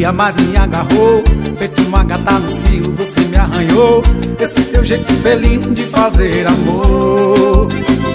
queria, mas me agarrou. Feito uma gata no cio, você me arranhou. Esse seu jeito felino de fazer amor.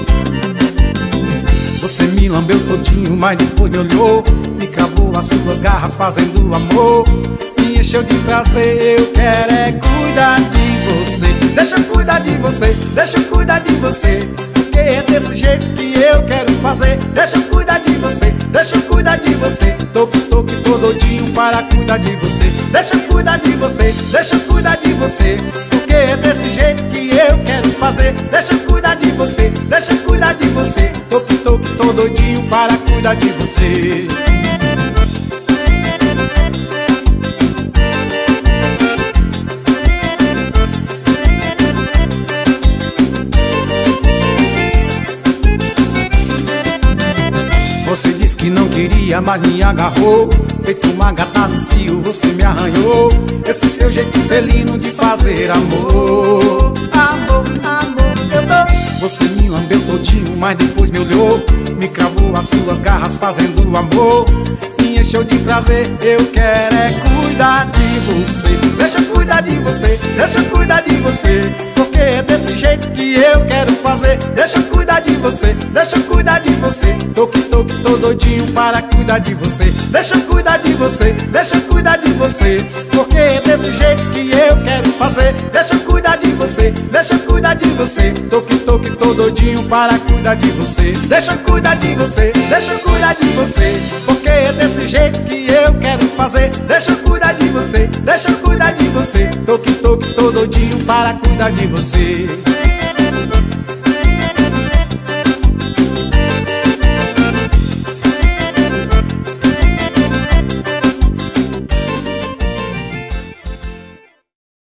Você me lambeu todinho, mas depois me olhou. Me cravou as suas garras fazendo amor. Me encheu de prazer, eu quero é cuidar de você. Deixa eu cuidar de você, deixa eu cuidar de você. Porque é desse jeito que eu quero fazer. Deixa eu cuidar de você, deixa eu cuidar de você. Toque, toque, tô doidinho para cuidar de você. Deixa eu cuidar de você, deixa eu cuidar de você. Porque é desse jeito que eu quero fazer. Deixa eu cuidar de você, deixa eu cuidar de você. Toque, toque, tô doidinho para cuidar de você. Você disse que não queria, mas me agarrou. Feito uma gata no cio, você me arranhou. Esse seu jeito felino de fazer amor. Amor, amor, eu dou. Você me lambeu todinho, mas depois me olhou. Me cravou as suas garras fazendo amor. Me encheu de prazer, eu quero é cuidar de você. Deixa eu cuidar de você, deixa eu cuidar de você. Porque é desse jeito que eu quero fazer. Deixa eu cuidar de você, deixa eu cuidar de você. Toque, toque, tô doidinho para cuidar de você. Deixa eu cuidar de você, deixa eu cuidar de você. Porque é desse jeito que eu quero fazer. Deixa eu cuidar de você, deixa eu cuidar de você. Toque, toque, tô doidinho para cuidar de você. Deixa eu cuidar de você, deixa eu cuidar de você. Porque é desse jeito que eu quero fazer. Deixa eu cuidar de você, deixa eu cuidar de você. Toque, toque, tô doidinho para cuidar de você.